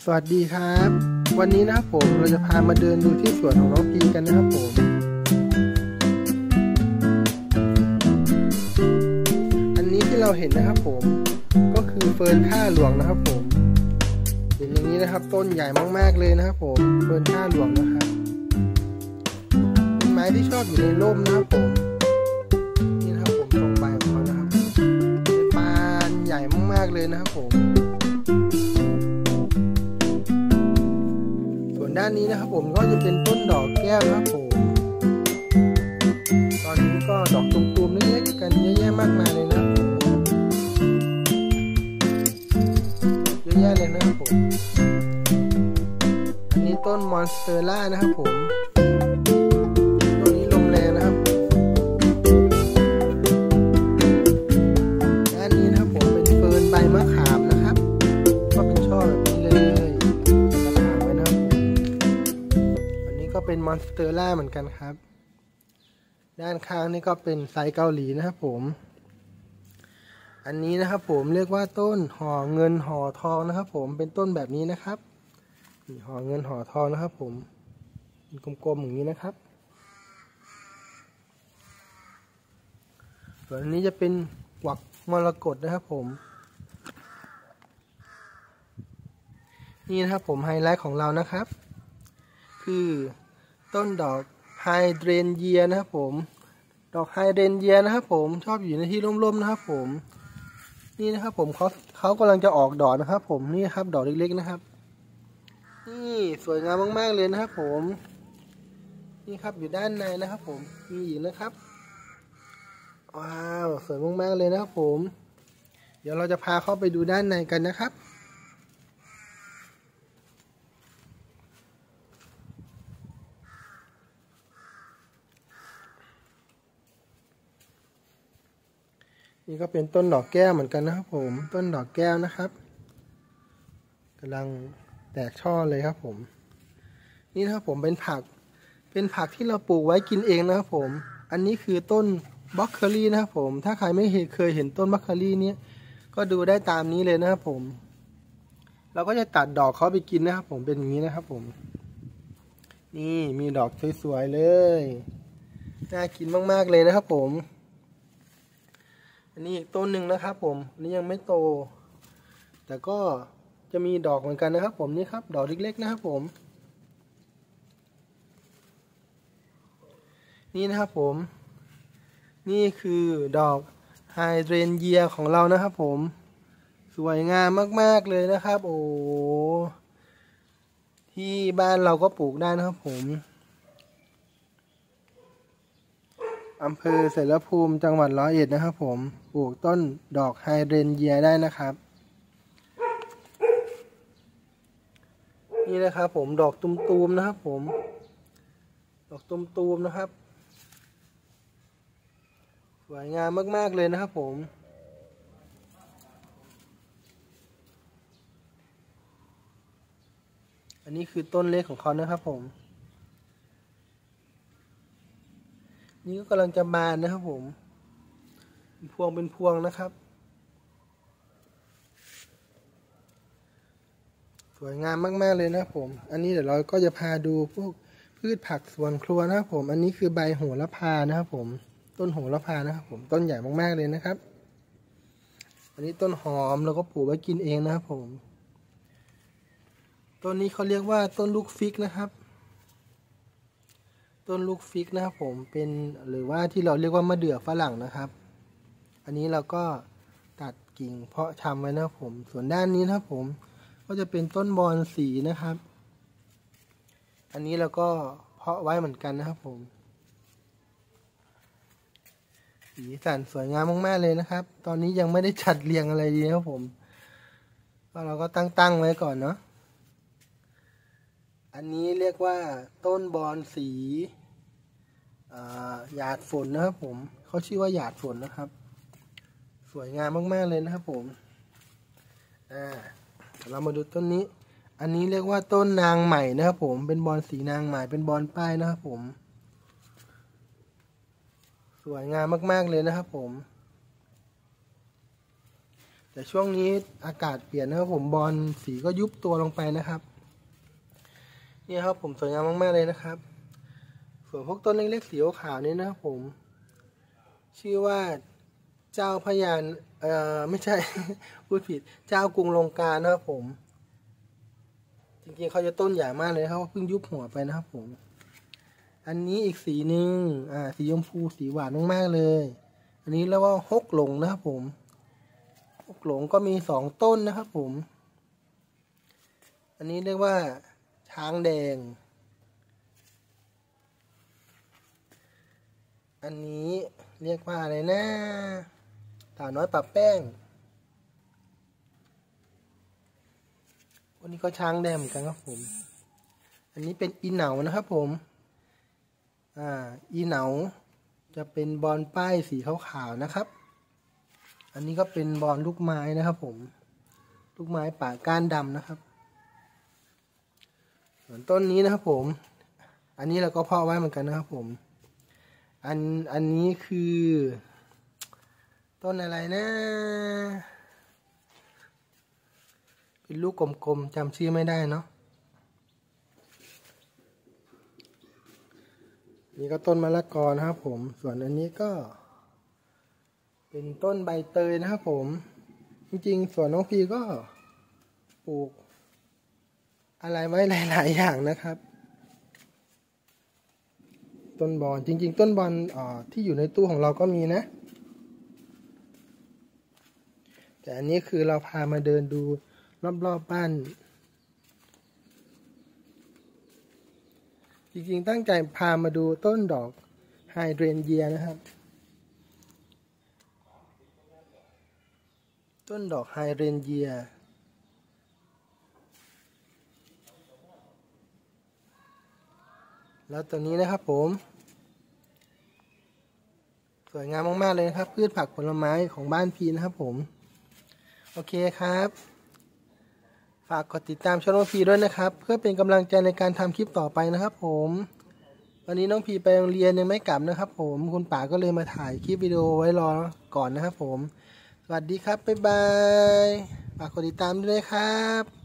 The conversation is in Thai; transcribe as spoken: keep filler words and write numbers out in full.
สวัสดีครับวันนี้นะครับผมเราจะพามาเดินดูที่สวนของน้องพีกันนะครับผมอันนี้ที่เราเห็นนะครับผมก็คือเฟิร์นข้าหลวงนะครับผมเห็นอย่างนี้นะครับต้นใหญ่มากๆเลยนะครับผมเฟิร์นข้าหลวงนะครับเป็นไม้ที่ชอบอยู่ในร่มนะครับผมนี่นะครับผมตรงใบของเขานะครับเป็นปานใหญ่มากๆเลยนะครับผมด้านนี้นะครับผมก็จะเป็นต้นดอกแก้วนะครับผมตอนนี้ก็ดอกตุ่มๆเล็กๆกันเยอะแยะมากมายเลยนะครับเยอะแยะเลยนะครับผมอันนี้ต้นมอนสเตอร่านะครับผมต้นนี้ลมแรงนะครับด้านนี้นะครับผมเป็นเฟิร์นใบมะขามนะครับก็เป็นช่อแบบนี้เลยก็เป็นมอนสเตอร่าเหมือนกันครับด้านข้างนี่ก็เป็นไซส์เกาหลีนะครับผมอันนี้นะครับผมเรียกว่าต้นห่อเงินห่อทองนะครับผมเป็นต้นแบบนี้นะครับห่อเงินห่อทองนะครับผมเป็นกลมๆอย่างนี้นะครับส่วนอันนี้จะเป็นกวักมรกตนะครับผมนี่นะครับผมไฮไลท์ของเรานะครับคือต้นดอกไฮเดรนเยียนะครับผมดอกไฮเดรนเยียนะครับผมชอบอยู่ในที่ร่มๆนะครับผมนี่นะครับผมเขาเขากำลังจะออกดอกนะครับผมนี่ครับดอกเล็กๆนะครับนี่สวยงามมากๆเลยนะครับผมนี่ครับอยู่ด้านในนะครับผมมีอีกนะครับว้าวสวยมากๆเลยนะครับผมเดี๋ยวเราจะพาเข้าไปดูด้านในกันนะครับนี่ก็เป็นต้นดอกแก้วเหมือนกันนะครับผมต้นดอกแก้วนะครับกำลังแตกช่อเลยครับผมนี่นะครับผมเป็นผักเป็นผักที่เราปลูกไว้กินเองนะครับผมอันนี้คือต้นบล็อกเคอรี่นะครับผมถ้าใครไม่เคยเห็นต้นบล็อกเคอรี่นี้ก็ดูได้ตามนี้เลยนะครับผมเราก็จะตัดดอกเขาไปกินนะครับผมเป็นอย่างนี้นะครับผมนี่มีดอกสวยๆเลยน่ากินมากๆเลยนะครับผมอันนี้อีกต้นหนึ่งนะครับผมอันนี้ยังไม่โตแต่ก็จะมีดอกเหมือนกันนะครับผมนี่ครับดอกเล็กๆนะครับผมนี่นะครับผมนี่คือดอกไฮเดรนเยียของเรานะครับผมสวยงามมากๆเลยนะครับโอ้ที่บ้านเราก็ปลูกได้นะครับผมอำเภอเสรภูมิจังหวัดร้อยเอ็ดนะครับผมปลูกต้นดอกไฮเดรนเยียได้นะครับนี่นะครับผมดอกตุ่มๆนะครับผมดอกตุ่มๆนะครับสวยงามมากๆเลยนะครับผมอันนี้คือต้นเล็กของเขานะครับผมนี่ก็กำลังจะบานนะครับผมเป็นพวงเป็นพวงนะครับสวยงามมากๆเลยนะครับผมอันนี้เดี๋ยวเราก็จะพาดูพวกพืชผักสวนครัวนะครับผมอันนี้คือใบโหระพานะครับผมต้นโหระพานะครับผมต้นใหญ่มากๆเลยนะครับอันนี้ต้นหอมเราก็ปลูกไว้กินเองนะครับผมต้นนี้เขาเรียกว่าต้นลูกฟิกนะครับต้นลูกฟิกนะครับผมเป็นหรือว่าที่เราเรียกว่ามะเดื่อฝรั่งนะครับอันนี้เราก็ตัดกิ่งเพาะชำไว้นะครับผมส่วนด้านนี้นะครับผมก็จะเป็นต้นบอนสีนะครับอันนี้เราก็เพาะไว้เหมือนกันนะครับผมสีสันสวยงามมากๆเลยนะครับตอนนี้ยังไม่ได้จัดเรียงอะไรดีนะครับผมก็เราก็ตั้งๆไว้ก่อนเนาะอันนี้เรียกว่าต้นบอนสีหยาดฝนนะครับผมเขาชื่อว่าหยาดฝนนะครับสวยงามมากๆเลยนะครับผมอ่าเรามาดูต้นนี้อันนี้เรียกว่าต้นนางใหม่นะครับผมเป็นบอนสีนางใหม่เป็นบอนป้ายนะครับผมสวยงามมากๆเลยนะครับผมแต่ช่วงนี้อากาศเปลี่ยนนะครับผมบอลสีก็ยุบตัวลงไปนะครับนี่ครับผมสวยงามมากๆเลยนะครับส่วนพวกต้นเล็กๆสีขาวนี้นะครับผมชื่อว่าเจ้าพญาเอ่อไม่ใช่ พูดผิดเจ้ากรุงลงกานะครับผมจริงๆเขาจะต้นใหญ่มากเลยเขาเพิ่งยุบหัวไปนะครับผมอันนี้อีกสีหนึ่งอ่าสีชมพูสีหวานมากๆเลยอันนี้เรียกว่าฮกหลงนะครับผมฮกหลงก็มีสองต้นนะครับผมอันนี้เรียกว่าช้างแดงอันนี้เรียกว่าอะไรนะสาวน้อยปะแป้งวันนี้ก็ช้างแดงเหมือนกันครับผมอันนี้เป็นอีเหนานะครับผมอ่าอีเหนาจะเป็นบอลป้ายสีขาวๆนะครับอันนี้ก็เป็นบอลลูกไม้นะครับผมลูกไม้ป่าก้านดำนะครับส่วนต้นนี้นะครับผมอันนี้เราก็เพาะไว้เหมือนกันนะครับผมอันอันนี้คือต้นอะไรนะเป็นลูกกลมๆจำชื่อไม่ได้เนาะนี่ก็ต้นมะละกอนะครับผมส่วนอันนี้ก็เป็นต้นใบเตยนะครับผมจริงๆส่วนน้องพีก็ปลูกอะไรไว้หลายๆอย่างนะครับต้นบอนจริงๆต้นบอนอ่อที่อยู่ในตู้ของเราก็มีนะแต่อันนี้คือเราพามาเดินดูรอบๆบ้านจริงๆตั้งใจพามาดูต้นดอกไฮเดรนเยียนะครับต้นดอกไฮเดรนเยียแล้วตัวนี้นะครับผมสวยงามมากๆเลยนะครับพืชผักผลไม้ของบ้านพีนะครับผมโอเคครับฝากกดติดตามช่องน้องพีด้วยนะครับเพื่อเป็นกำลังใจในการทำคลิปต่อไปนะครับผมวันนี้น้องพีไปโรงเรียนยังไม่กลับนะครับผมคุณป๋าก็เลยมาถ่ายคลิปวิดีโอไว้รอก่อนนะครับผมสวัสดีครับบ๊ายบายฝากกดติดตามด้วยครับ